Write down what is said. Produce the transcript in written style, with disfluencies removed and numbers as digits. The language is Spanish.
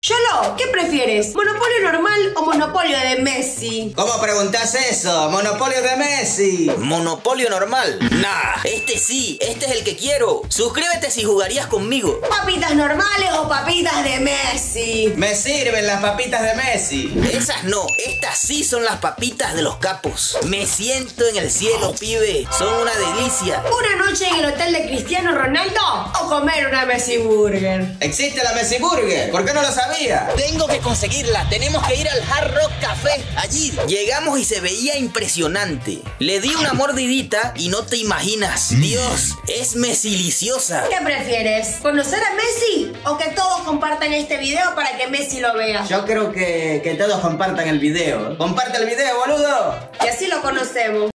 Yolo, ¿qué prefieres? ¿Monopolio normal o monopolio de Messi? ¿Cómo preguntás eso? ¡Monopolio de Messi! ¿Monopolio normal? Nah, este sí, este es el que quiero. Suscríbete si jugarías conmigo. ¿Papitas normales o papitas de Messi? Me sirven las papitas de Messi. Esas no, estas sí son las papitas de los capos. Me siento en el cielo, pibe. Son una delicia. ¿Una noche en el hotel de Cristiano Ronaldo o comer una Messi Burger? ¿Existe la Messi Burger? ¿Por qué no lo sabía? Tengo que conseguirla, tenemos que ir al Hard Rock Café allí. Llegamos y se veía impresionante. Le di una mordidita y no te imaginas. Dios, es mesiliciosa. ¿Qué prefieres? ¿Conocer a Messi o que todos compartan este video para que Messi lo vea? Yo creo que todos compartan el video. ¡Comparte el video, boludo! Y así lo conocemos.